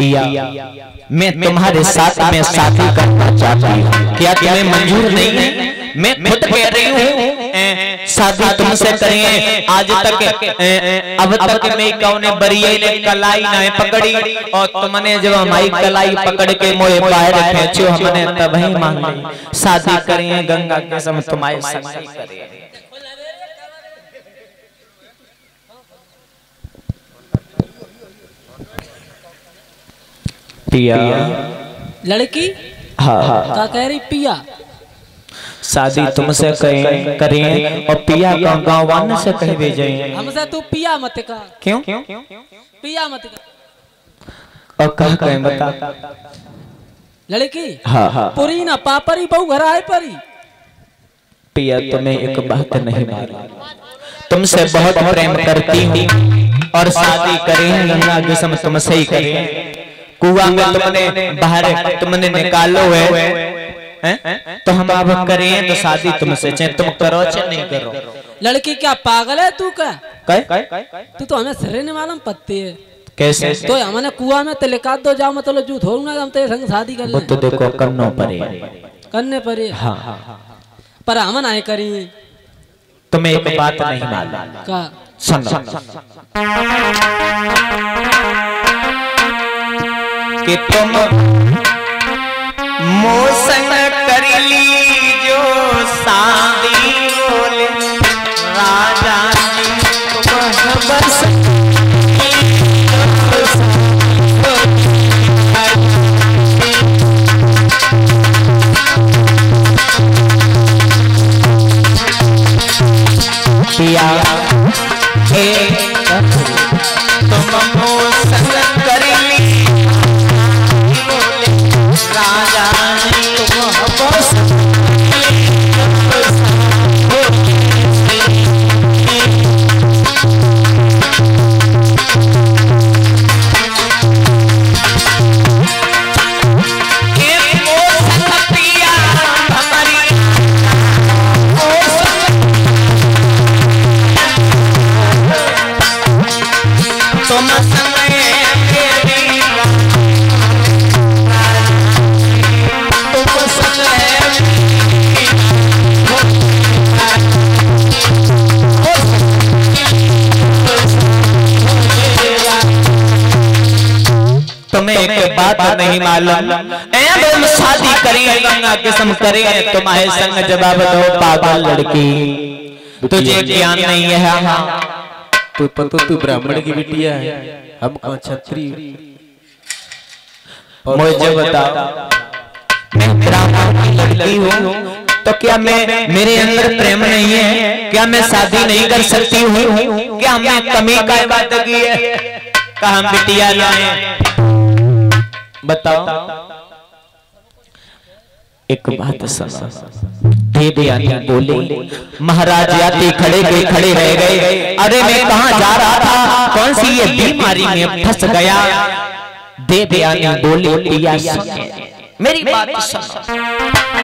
पिया मैं तुम्हारे साथ में शादी करना चाहती हूँ, क्या तुम्हें मंजूर नहीं है? मैं खुद कह रही हूँ शादी तुमसे करें। आज तक अब तक मैं कौने बरिये ने कलाई ना पकड़ी और तुमने जब हमारी कलाई पकड़ के मोए बाहर खींचो हमने तब ही मान ली शादी करें गंगा के समय तुम्हारे संग करें। पिया लड़की हाँ का कह रही पिया शादी तुमसे करें और पिया का गाँव वाले से कह भेजे। हमसे तू पिया मत का। क्यों पिया मत का और कह कहें बता। लड़की हाँ पुरी ना पापरी बहु घर आए परी। पिया तुम्हें एक बात नहीं मालूम, तुमसे बहुत प्रेम करती हूँ और शादी करें गंगा के समय तुमसे ही करें। कुआं में तुमने बाहर तुमने निकालो है तो हम अब करें तो शादी तुमसे, चाहे तुम करो चाहे नहीं करो। लड़की क्या पागल है तू क्या? तू तो हमें सिरे नहीं मालूम पत्ती है कैसे? तो हमने कुआं में तिलका दो जाओ मतलब जू थोड़ू ना हम तेरे संग शादी कर ले। तो देखो करनो पड़े करने पड़े हाँ पर हम नहीं करी। तुम्हें एक बात नहीं मालूम का सुनो कि तुम मोसन कर ली जो शादी बोले राजा तुम बस पिया तुम मोसन कर ली राजा तुम बस तुम्हें एक बात नहीं मालूम, हम शादी करें गंगा किस्म करें तुम्हारे संग जवाब दो पागल लड़की तुझे ज्ञान नहीं है। तू ब्राह्मण की बिटिया है, हम क्षत्रिय। मुझे बता मैं ब्राह्मण की लड़की हूँ तो क्या मैं मेरे अंदर प्रेम नहीं है? क्या मैं शादी नहीं कर सकती हूँ? क्या मैं कमी का बात की है? कहाँ बिटिया लाए बताओ। एक बात सुनो, देवयानी बोले महाराज यात्री खड़े रह गए। अरे मैं कहाँ जा रहा था, कौन सी ये बीमारी में फंस गया। देवयानी बोले पिया मेरी बात सुनो।